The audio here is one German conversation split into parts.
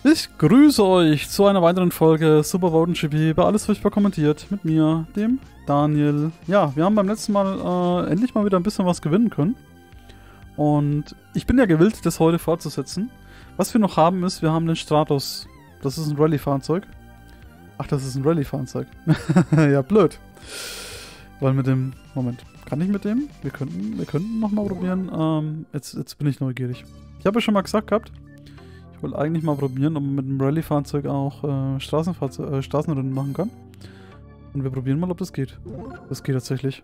Ich grüße euch zu einer weiteren Folge Super Vote GP bei Alles Furchtbar kommentiert mit mir, dem Daniel. Ja, wir haben beim letzten Mal endlich mal wieder ein bisschen was gewinnen können. Und ich bin ja gewillt, das heute fortzusetzen. Was wir noch haben ist, wir haben den Stratos. Das ist ein Rallye-Fahrzeug. Ach, das ist ein Rallye-Fahrzeug. Ja, blöd. Weil mit dem... Moment, kann ich mit dem? Wir könnten nochmal probieren. Jetzt bin ich neugierig. Ich habe ja schon mal gesagt gehabt, ich wollte eigentlich mal probieren, ob man mit dem Rallye-Fahrzeug auch Straßenrennen machen kann. Und wir probieren mal, ob das geht. Das geht tatsächlich.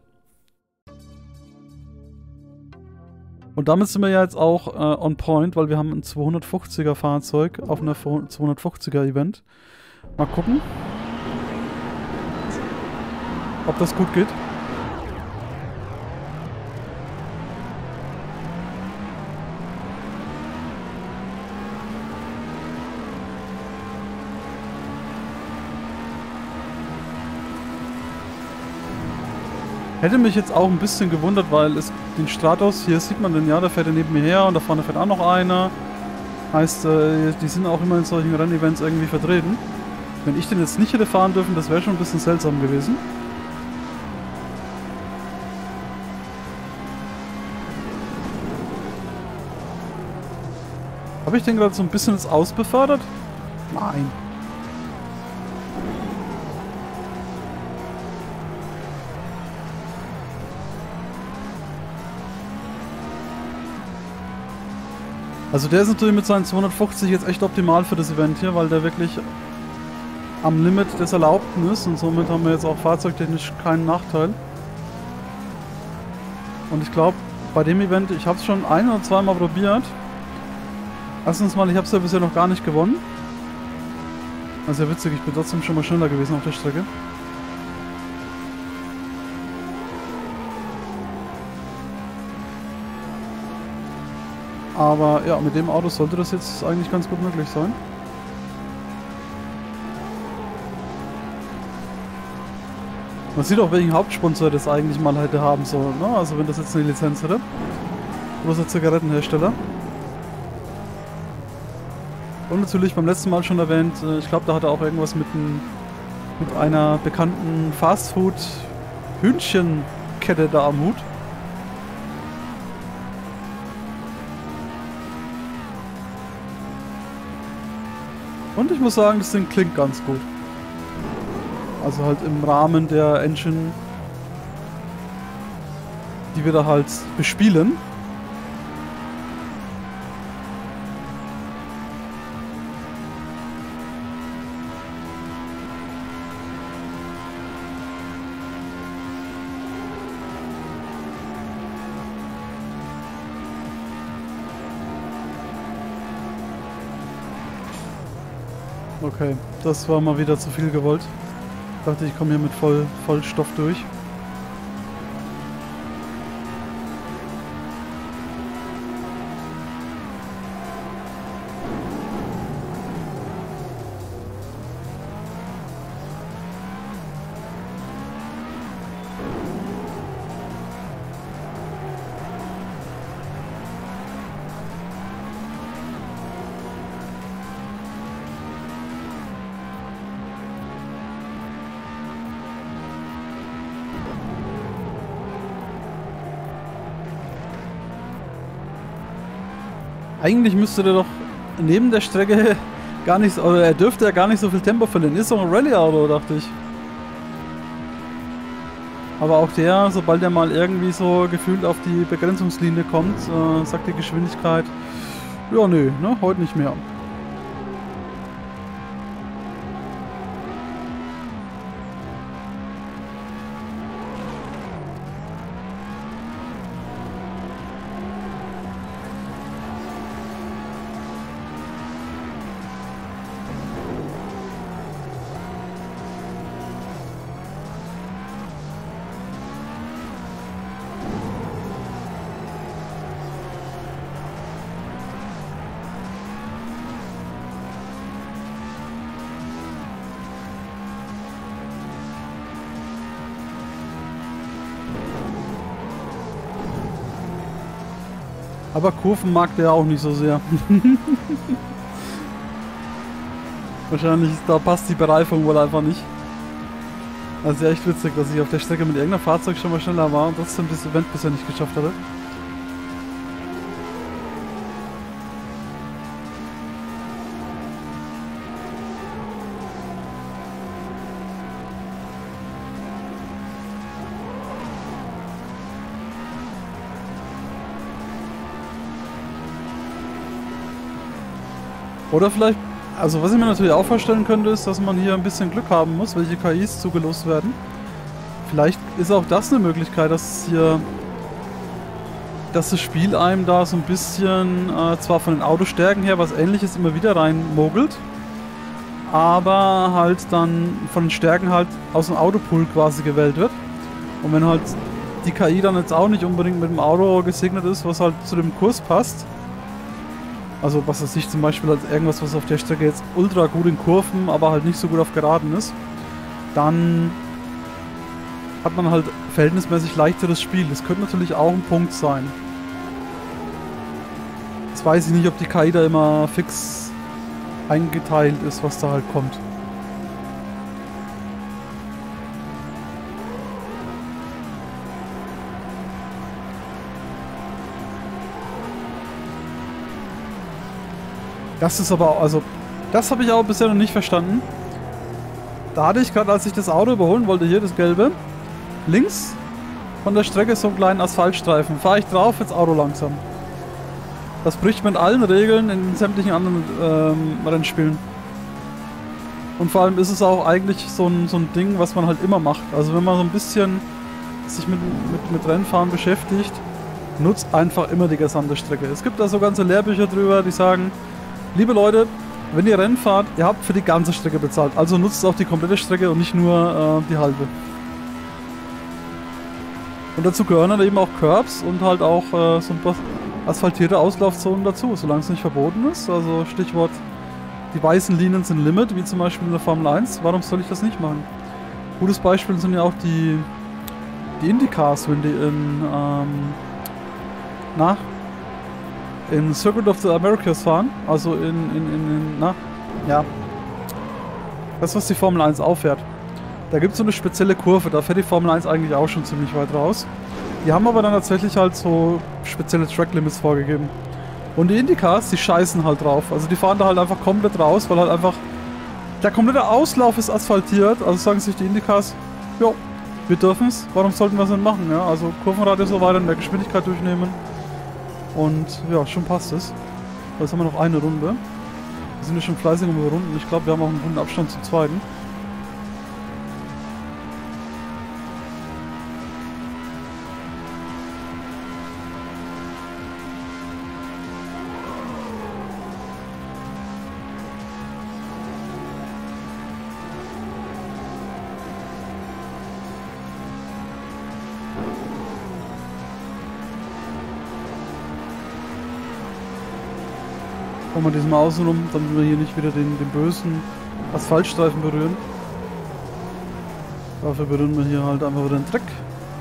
Und damit sind wir ja jetzt auch on point, weil wir haben ein 250er Fahrzeug auf einer 250er Event. Mal gucken, ob das gut geht. Hätte mich jetzt auch ein bisschen gewundert, weil den Stratos, hier sieht man den ja, der fährt ja neben mir her und da vorne fährt auch noch einer. Heißt, die sind auch immer in solchen Rennevents irgendwie vertreten. Wenn ich den jetzt nicht hätte fahren dürfen, das wäre schon ein bisschen seltsam gewesen. Habe ich den gerade so ein bisschen jetzt ausbefördert? Nein. Also der ist natürlich mit seinen 250 jetzt echt optimal für das Event hier, weil der wirklich am Limit des Erlaubten ist und somit haben wir jetzt auch fahrzeugtechnisch keinen Nachteil. Und ich glaube, bei dem Event, ich habe es schon ein- oder zweimal probiert. Erstens mal, ich habe es ja bisher noch gar nicht gewonnen. Das ist ja witzig, ich bin trotzdem schon mal schneller gewesen auf der Strecke. Aber ja, mit dem Auto sollte das jetzt eigentlich ganz gut möglich sein. Man sieht auch, welchen Hauptsponsor das eigentlich mal hätte haben sollen, ne? Also wenn das jetzt eine Lizenz hätte. Großer Zigarettenhersteller. Und natürlich beim letzten Mal schon erwähnt, ich glaube, da hat er auch irgendwas mit einer bekannten Fastfood-Hühnchenkette da am Hut. Und ich muss sagen, das Ding klingt ganz gut. Also halt im Rahmen der Engine, die wir da halt bespielen. Okay, das war mal wieder zu viel gewollt. Ich dachte, ich komme hier mit Vollstoff durch. Eigentlich müsste der doch neben der Strecke gar nicht, oder er dürfte ja gar nicht so viel Tempo verlieren. Ist doch ein Rallye-Auto, dachte ich. Aber auch der, sobald er mal irgendwie so gefühlt auf die Begrenzungslinie kommt, sagt die Geschwindigkeit, ja nö, ne, heute nicht mehr. Aber Kurven mag der auch nicht so sehr. Wahrscheinlich, da passt die Bereifung wohl einfach nicht. Also echt witzig, dass ich auf der Strecke mit irgendeinem Fahrzeug schon mal schneller war und trotzdem das Event bisher nicht geschafft hatte. Oder vielleicht, also was ich mir natürlich auch vorstellen könnte, ist, dass man hier ein bisschen Glück haben muss, welche KIs zugelost werden. Vielleicht ist auch das eine Möglichkeit, dass hier, dass das Spiel einem da so ein bisschen, zwar von den Autostärken her was Ähnliches immer wieder reinmogelt, aber halt dann von den Stärken halt aus dem Autopool quasi gewählt wird. Und wenn halt die KI dann jetzt auch nicht unbedingt mit dem Auto gesegnet ist, was halt zu dem Kurs passt, also was weiß ich zum Beispiel als irgendwas, was auf der Strecke jetzt ultra gut in Kurven, aber halt nicht so gut auf Geraden ist, dann hat man halt verhältnismäßig leichteres Spiel. Das könnte natürlich auch ein Punkt sein. Jetzt weiß ich nicht, ob die KI da immer fix eingeteilt ist, was da halt kommt. Das ist aber, also, das habe ich auch bisher noch nicht verstanden. Da hatte ich gerade, als ich das Auto überholen wollte, hier das gelbe, links von der Strecke so einen kleinen Asphaltstreifen. Fahre ich drauf, ins Auto langsam. Das bricht mit allen Regeln in sämtlichen anderen Rennspielen. Und vor allem ist es auch eigentlich so ein Ding, was man halt immer macht. Also wenn man so ein bisschen sich mit Rennfahren beschäftigt, nutzt einfach immer die gesamte Strecke. Es gibt da so ganze Lehrbücher drüber, die sagen, liebe Leute, wenn ihr Rennen fahrt, ihr habt für die ganze Strecke bezahlt. Also nutzt auch die komplette Strecke und nicht nur die halbe. Und dazu gehören dann eben auch Curbs und halt auch so ein paar asphaltierte Auslaufzonen dazu, solange es nicht verboten ist. Also Stichwort, die weißen Linien sind Limit, wie zum Beispiel in der Formel 1. Warum soll ich das nicht machen? Gutes Beispiel sind ja auch die Indycars, wenn die in Circuit of the Americas fahren, also das, was die Formel 1 auffährt. Da gibt es so eine spezielle Kurve, da fährt die Formel 1 eigentlich auch schon ziemlich weit raus. Die haben aber dann tatsächlich halt so spezielle Track-Limits vorgegeben. Und die Indycars, die scheißen halt drauf. Also die fahren da halt einfach komplett raus, weil halt einfach der komplette Auslauf ist asphaltiert. Also sagen sich die Indycars, jo, wir dürfen es, warum sollten wir es denn machen? Ja? Also Kurvenradius so weiter in der Geschwindigkeit durchnehmen. Und ja, schon passt es. Jetzt haben wir noch eine Runde. Wir sind ja schon fleißig um Runden. Ich glaube, wir haben auch einen guten Abstand zum zweiten. Machen wir diesmal außen rum, damit wir hier nicht wieder den bösen Asphaltstreifen berühren. Dafür berühren wir hier halt einfach wieder den Dreck.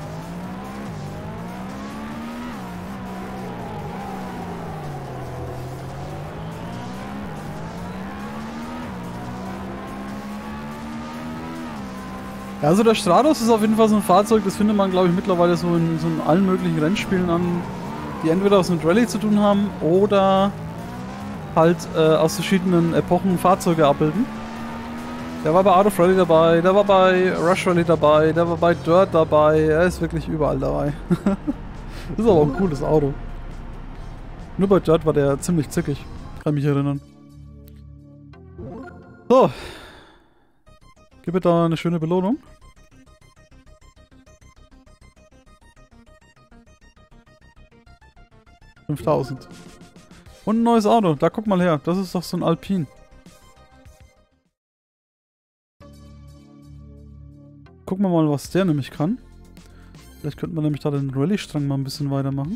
Ja, also der Stratos ist auf jeden Fall so ein Fahrzeug, das findet man, glaube ich, mittlerweile so in allen möglichen Rennspielen an, die entweder was mit Rallye zu tun haben oder halt aus verschiedenen Epochen Fahrzeuge abbilden. Der war bei Art of Rally dabei, der war bei Rush Rally dabei, der war bei Dirt dabei, er ist wirklich überall dabei. Das ist aber auch ein cooles Auto. Nur bei Dirt war der ziemlich zickig, kann mich erinnern. So. Gib mir da eine schöne Belohnung. $5.000. Und ein neues Auto. Da guck mal her. Das ist doch so ein Alpine. Gucken wir mal, was der nämlich kann. Vielleicht könnte man nämlich da den Rallye-Strang mal ein bisschen weitermachen.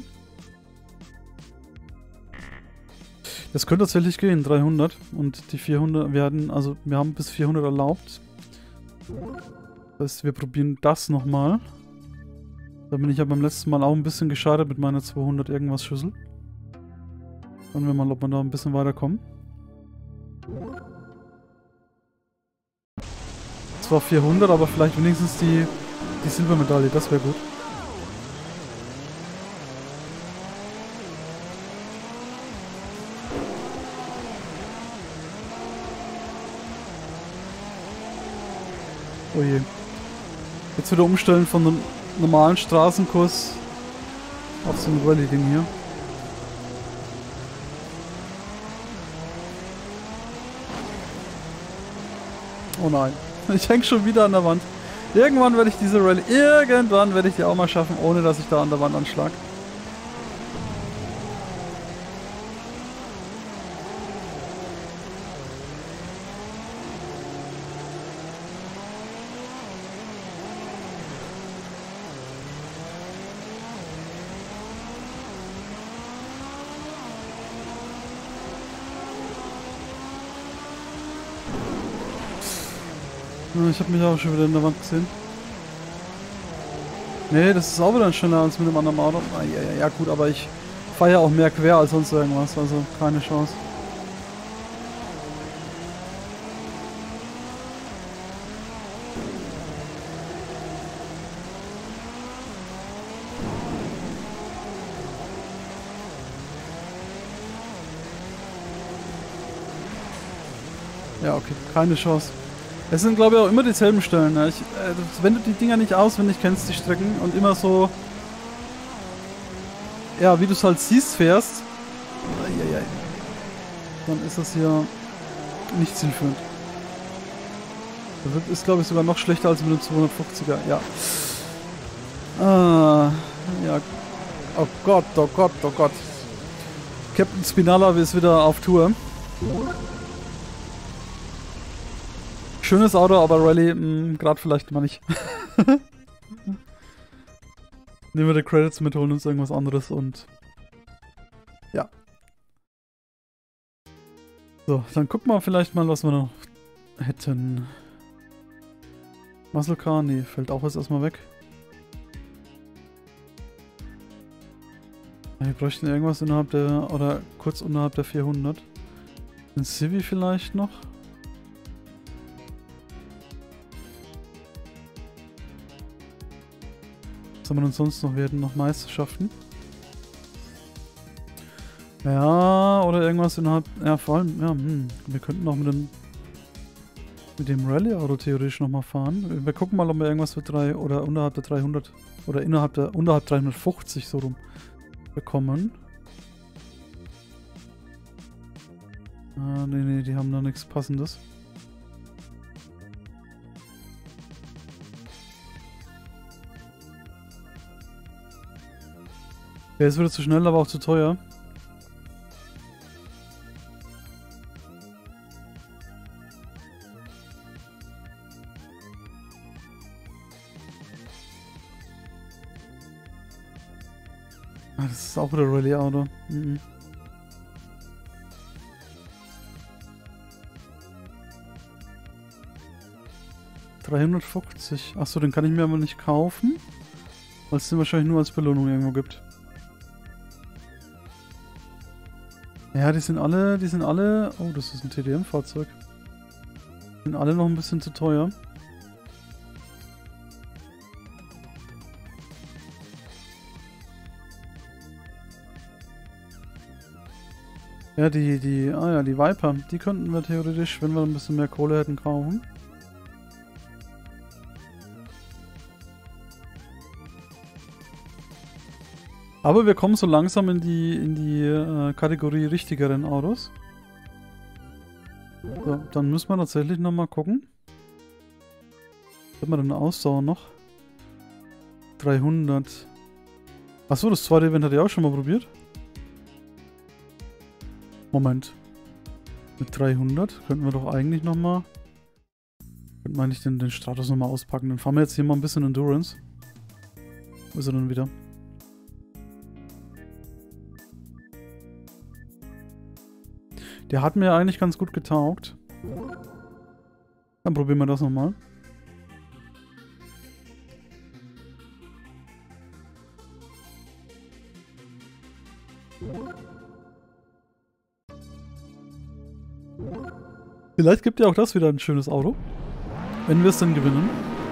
Das könnte tatsächlich gehen, 300. Und die 400, wir haben bis 400 erlaubt. Das heißt, wir probieren das nochmal. Da bin ich ja beim letzten Mal auch ein bisschen gescheitert mit meiner 200 irgendwas Schüssel. Schauen wir mal, ob wir da ein bisschen weiterkommen. zwar 400, aber vielleicht wenigstens die Silbermedaille, das wäre gut. Oh je. Jetzt wieder umstellen von einem normalen Straßenkurs auf so ein Rallye-Ding hier. Oh nein. Ich hänge schon wieder an der Wand. Irgendwann werde ich diese Rallye... Irgendwann werde ich die auch mal schaffen, ohne dass ich da an der Wand anschlag. Ich habe mich auch schon wieder in der Wand gesehen. Nee, das ist auch wieder schneller als mit dem anderen Auto. Ah, ja, gut, aber ich fahre ja auch mehr quer als sonst irgendwas, also keine Chance. Ja, okay, keine Chance. Es sind, glaube ich, auch immer dieselben Stellen. Ne? Wenn du die Dinger nicht auswendig kennst, die Strecken, und immer so, ja, wie du es halt siehst, fährst, dann ist das hier nicht zielführend. Das ist, glaube ich, sogar noch schlechter als mit dem 250er, ja. Ja. Oh Gott, oh Gott, oh Gott. Captain Spinalla ist wieder auf Tour. Schönes Auto, aber Rallye, gerade vielleicht mal nicht. Nehmen wir die Credits mit, holen uns irgendwas anderes und... Ja. So, dann gucken wir vielleicht mal, was wir noch hätten. Muscle Car, nee, fällt auch jetzt erstmal weg. Wir bräuchten irgendwas innerhalb der... oder kurz unterhalb der 400. Ein Civi vielleicht noch? Was haben wir denn sonst noch? Wir hätten noch Meisterschaften. Ja, oder irgendwas innerhalb... Ja, vor allem, ja, wir könnten auch mit dem Rallye-Auto theoretisch nochmal fahren. Wir gucken mal, ob wir irgendwas für 3 oder unterhalb der 300 oder unterhalb 350 so rum bekommen. Ah, nee, die haben da nichts Passendes. Der ist wieder zu schnell, aber auch zu teuer. Ah, das ist auch wieder Rallye-Auto. 350. Achso, den kann ich mir aber nicht kaufen. Weil es den wahrscheinlich nur als Belohnung irgendwo gibt. Ja, die sind alle... Oh, das ist ein TDM-Fahrzeug. Die sind alle noch ein bisschen zu teuer. Ja, die Viper, die könnten wir theoretisch, wenn wir ein bisschen mehr Kohle hätten, kaufen. Aber wir kommen so langsam in die Kategorie richtigeren Autos. So, dann müssen wir tatsächlich nochmal gucken. Was haben wir denn eine Ausdauer noch? 300. Achso, das zweite Event hatte ich auch schon mal probiert. Moment. Mit 300 könnten wir doch eigentlich nochmal... Könnten wir eigentlich den Stratos nochmal auspacken. Dann fahren wir jetzt hier mal ein bisschen Endurance. Wo ist er denn wieder? Der hat mir eigentlich ganz gut getaugt. Dann probieren wir das nochmal. Vielleicht gibt ja auch das wieder ein schönes Auto. Wenn wir es denn gewinnen.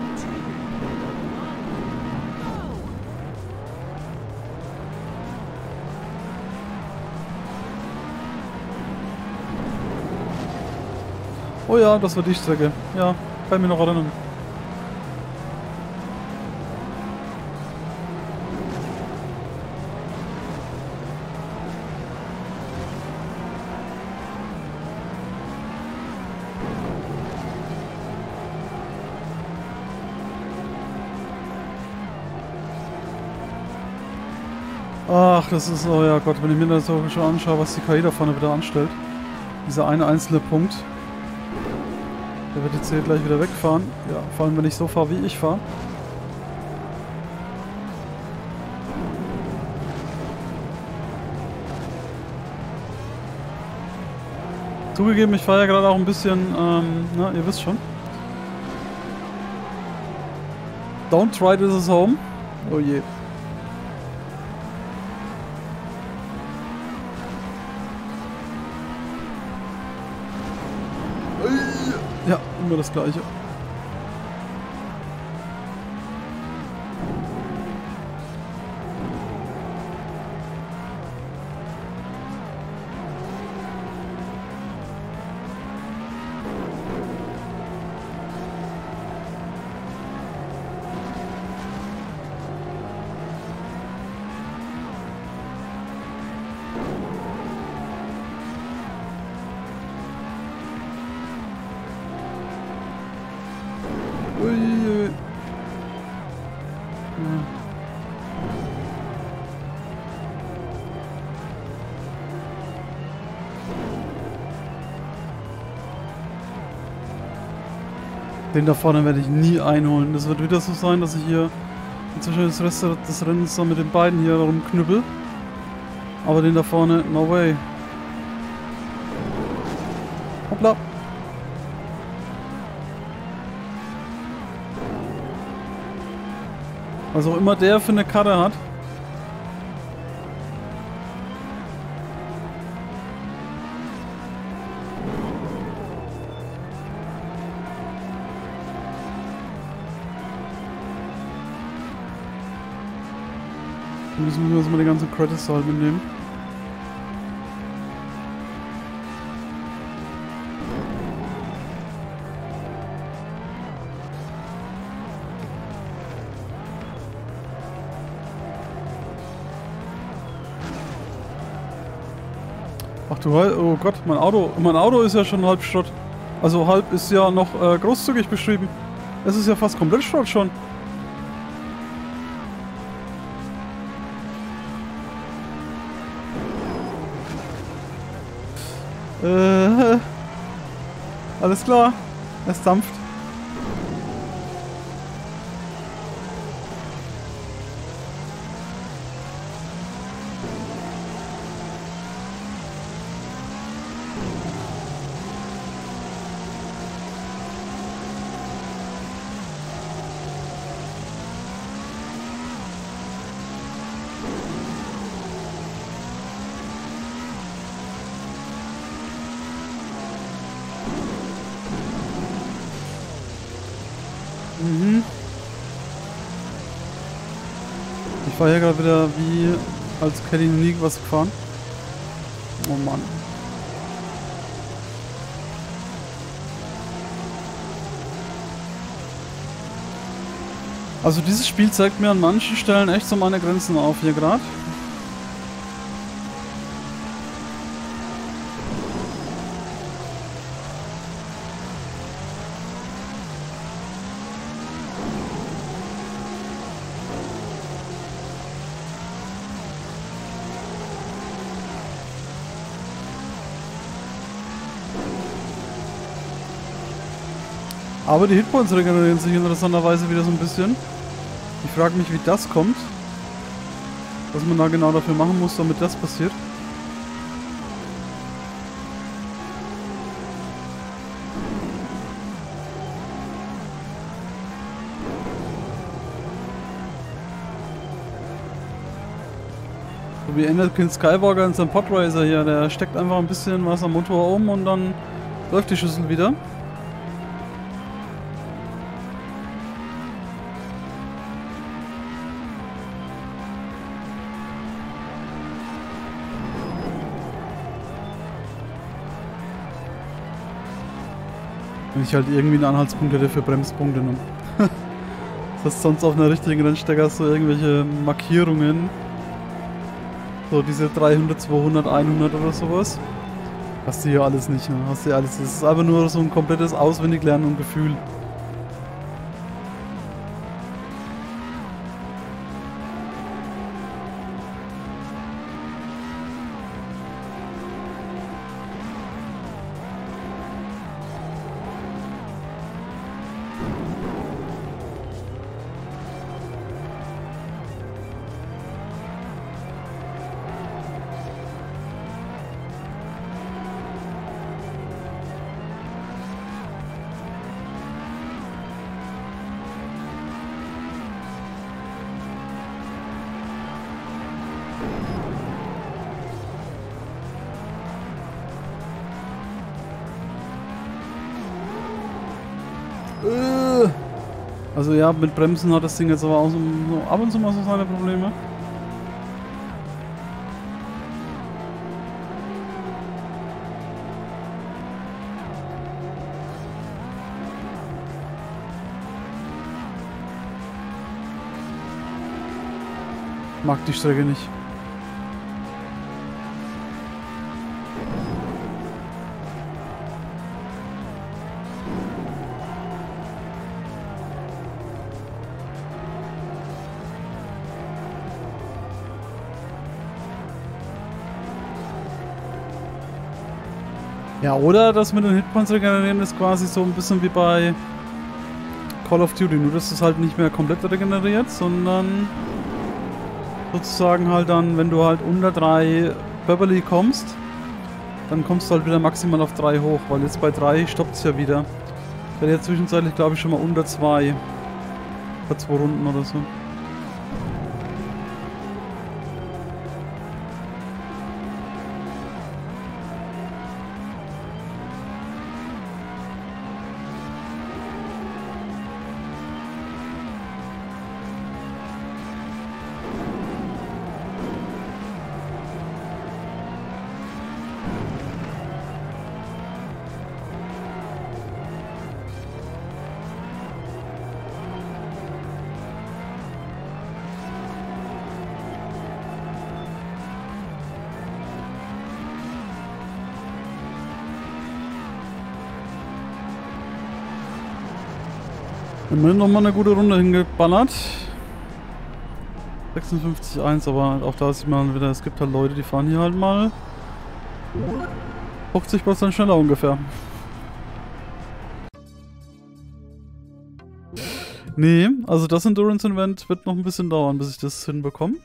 Oh ja, das war die Strecke. Ja, kann ich mich noch erinnern. Ach, das ist, oh ja Gott, wenn ich mir das so schon anschaue, was die KI da vorne wieder anstellt. Dieser eine einzelne Punkt. Der wird jetzt hier gleich wieder wegfahren. Ja, vor allem wenn ich so fahre, wie ich fahre. Zugegeben, ich fahre ja gerade auch ein bisschen, na, ihr wisst schon. Don't try this at home. Oh je. Ja, immer das Gleiche. Ui. Den da vorne werde ich nie einholen. Das wird wieder so sein, dass ich hier inzwischen das Rest des Rennens dann mit den beiden hier rumknüppel. Aber den da vorne, no way. Hoppla. Was auch immer der für eine Karre hat. Müssen wir uns mal die ganzen Credits halt mitnehmen. Ach du, oh Gott, mein Auto ist ja schon halb Schrott. Also halb ist ja noch großzügig beschrieben. Es ist ja fast komplett Schrott schon. Alles klar. Es dampft. Ich war hier gerade wieder wie als Kelly noch nie was gefahren. Oh Mann. Also dieses Spiel zeigt mir an manchen Stellen echt so meine Grenzen auf hier gerade. Aber die Hitpoints regenerieren sich interessanterweise wieder so ein bisschen. Ich frage mich, wie das kommt. Was man da genau dafür machen muss, damit das passiert. So wie Anakin Skywalker in seinem Podracer hier. Der steckt einfach ein bisschen was am Motor um und dann läuft die Schüssel wieder. Wenn ich halt irgendwie einen Anhaltspunkt hätte für Bremspunkte. Ne? Das heißt, sonst auf einer richtigen Rennstrecke hast du irgendwelche Markierungen. So diese 300, 200, 100 oder sowas. Hast du hier alles nicht, ne? Hast du hier alles. Es ist einfach nur so ein komplettes Auswendiglernen und Gefühl. Also ja, mit Bremsen hat das Ding jetzt aber auch so ab und zu mal so seine Probleme. Mag die Strecke nicht. Ja, oder das mit den Hitpoints regenerieren ist quasi so ein bisschen wie bei Call of Duty, nur dass es halt nicht mehr komplett regeneriert, sondern sozusagen halt dann, wenn du halt unter 3 Beverly kommst, dann kommst du halt wieder maximal auf 3 hoch, weil jetzt bei 3 stoppt es ja wieder. Ich werde jetzt zwischenzeitlich, glaube ich, schon mal unter 2. Bei 2 Runden oder so. Immerhin nochmal eine gute Runde hingeballert. 56,1, aber auch da sieht man wieder, es gibt halt Leute, die fahren hier halt mal 50% schneller ungefähr. Nee, also das Endurance-Event wird noch ein bisschen dauern, bis ich das hinbekomme.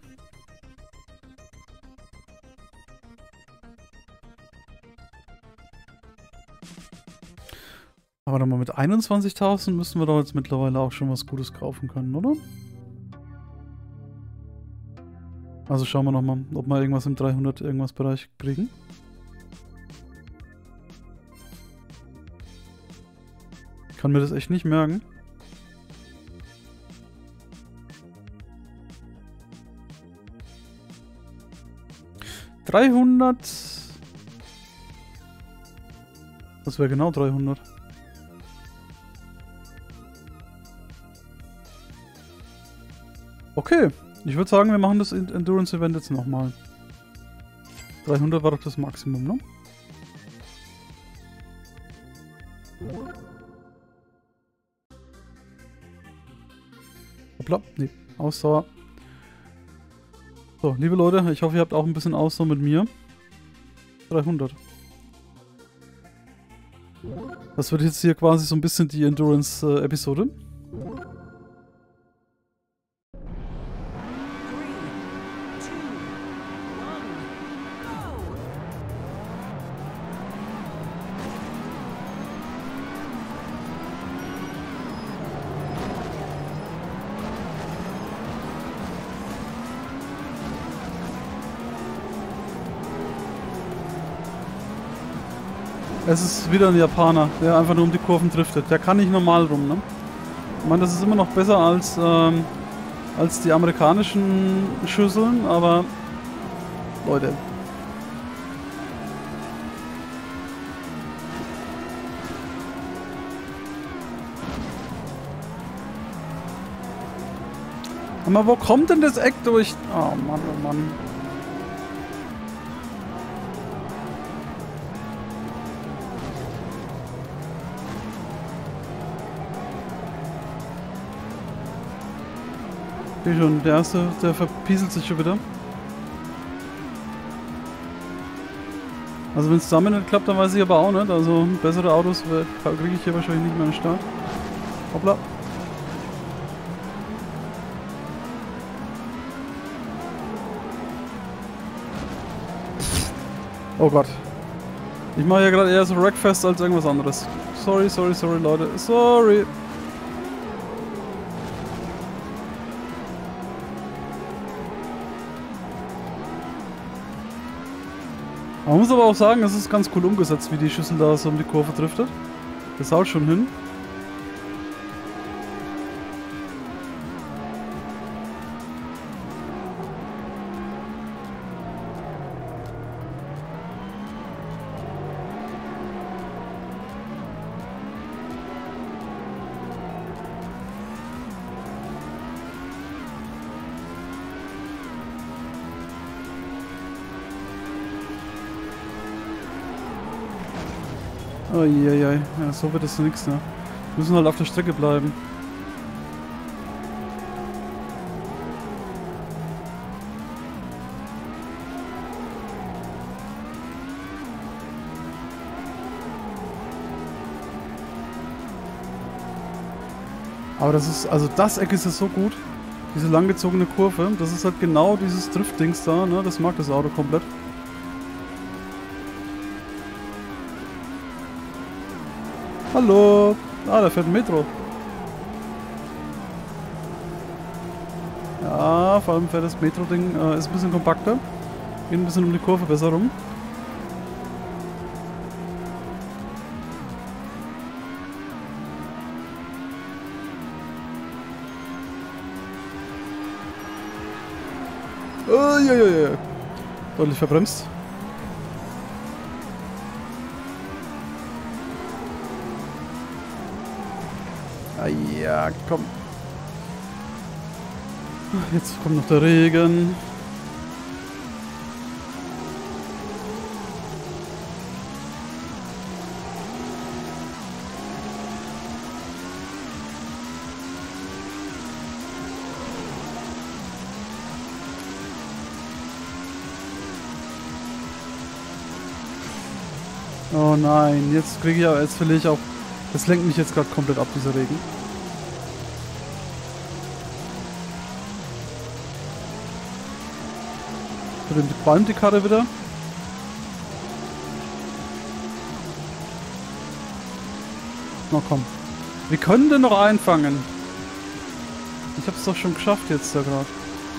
Aber dann mal mit 21.000 müssen wir doch jetzt mittlerweile auch schon was Gutes kaufen können, oder? Also schauen wir nochmal, ob wir irgendwas im 300 irgendwas Bereich kriegen. Ich kann mir das echt nicht merken. $300. Das wäre genau 300. Okay, ich würde sagen, wir machen das Endurance-Event jetzt nochmal. 300 war doch das Maximum, ne? Hoppla, nee, Ausdauer. So, liebe Leute, ich hoffe, ihr habt auch ein bisschen Ausdauer mit mir. 300. Das wird jetzt hier quasi so ein bisschen die Endurance-Episode. Es ist wieder ein Japaner, der einfach nur um die Kurven driftet. Der kann nicht normal rum, ne? Ich meine, das ist immer noch besser als die amerikanischen Schüsseln, aber Leute. Aber wo kommt denn das Eck durch? Oh Mann, oh Mann. Wie schon, der erste, der verpieselt sich schon wieder. Also wenn es damit nicht klappt, dann weiß ich aber auch nicht. Also bessere Autos kriege ich hier wahrscheinlich nicht mehr in den Start. Hoppla. Oh Gott. Ich mache ja gerade eher so Wreckfest als irgendwas anderes. Sorry, sorry, sorry, Leute. Sorry. Man muss aber auch sagen, es ist ganz cool umgesetzt, wie die Schüssel da so um die Kurve driftet. Das haut schon hin. Uiuiui, ja, so wird es nichts, ne? Wir müssen halt auf der Strecke bleiben. Aber das ist, also das Eck ist ja so gut. Diese langgezogene Kurve, das ist halt genau dieses Drift-Dings da, ne? Das mag das Auto komplett. Hallo! Ah, da fährt ein Metro. Ja, vor allem fährt das Metro-Ding, ist ein bisschen kompakter. Geht ein bisschen um die Kurve besser rum. Uiuiui. Deutlich verbremst. Ah ja, komm. Jetzt kommt noch der Regen. Oh nein, jetzt kriege ich aber, jetzt verliere ich auch. Das lenkt mich jetzt gerade komplett ab, dieser Regen. Dann qualmt die Karre wieder. Na komm. Wir können den noch einfangen. Ich hab's doch schon geschafft jetzt da gerade.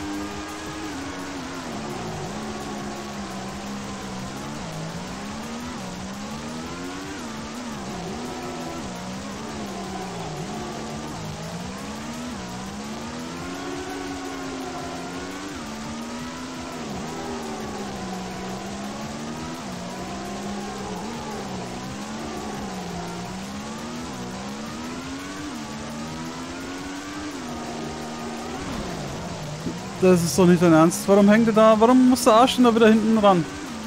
Das ist doch nicht dein Ernst. Warum hängt er da? Warum muss der Arsch denn da wieder hinten ran?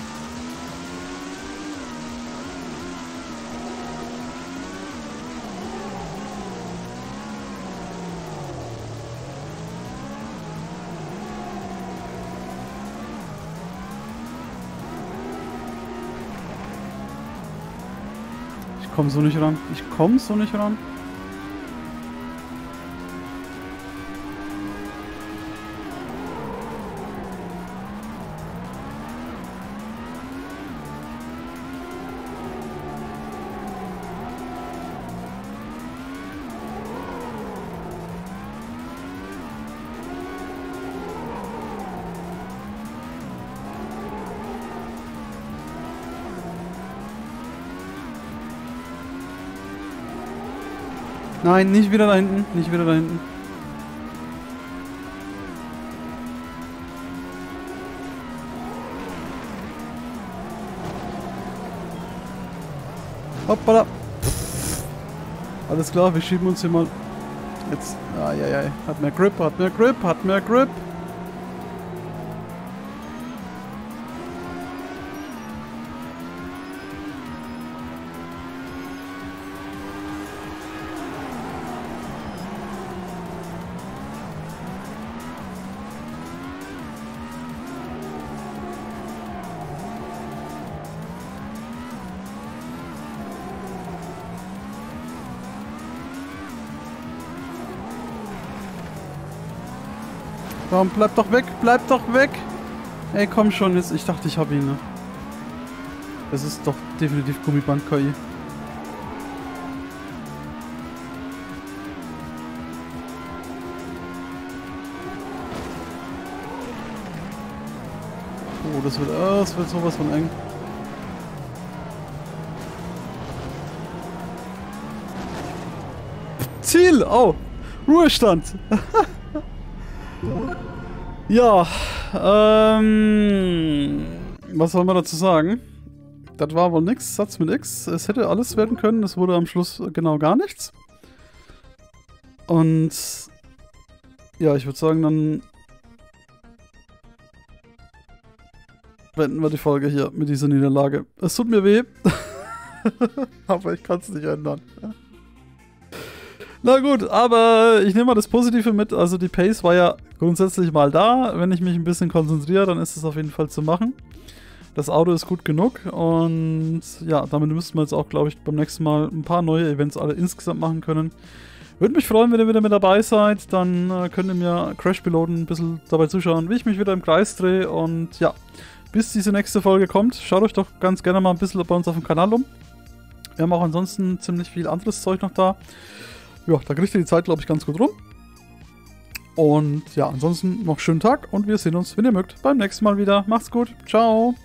Ich komm so nicht ran. Ich komm so nicht ran. Nein, nicht wieder da hinten. Nicht wieder da hinten. Hoppala. Alles klar, wir schieben uns hier mal Jetzt, ai. Hat mehr Grip, hat mehr Grip, hat mehr Grip. Komm, bleib doch weg, bleib doch weg! Ey, komm schon jetzt. Ich dachte, ich habe ihn, ne? Das ist doch definitiv Gummiband-KI. Oh, das wird sowas von eng. Ziel! Oh! Ruhestand! Ja, was soll man dazu sagen? Das war wohl nix, Satz mit X. Es hätte alles werden können, es wurde am Schluss genau gar nichts. Und ja, ich würde sagen, dann beenden wir die Folge hier mit dieser Niederlage. Es tut mir weh, aber ich kann es nicht ändern. Na gut, aber ich nehme mal das Positive mit. Also die Pace war ja grundsätzlich mal da. Wenn ich mich ein bisschen konzentriere, dann ist es auf jeden Fall zu machen. Das Auto ist gut genug und ja, damit müssten wir jetzt auch, glaube ich, beim nächsten Mal ein paar neue Events alle insgesamt machen können. Würde mich freuen, wenn ihr wieder mit dabei seid. Dann könnt ihr mir Crash Piloten ein bisschen dabei zuschauen, wie ich mich wieder im Kreis drehe. Und ja, bis diese nächste Folge kommt, schaut euch doch ganz gerne mal ein bisschen bei uns auf dem Kanal um. Wir haben auch ansonsten ziemlich viel anderes Zeug noch da. Ja, da kriegt ihr die Zeit, glaube ich, ganz gut rum. Und ja, ansonsten noch schönen Tag und wir sehen uns, wenn ihr mögt, beim nächsten Mal wieder. Macht's gut. Ciao.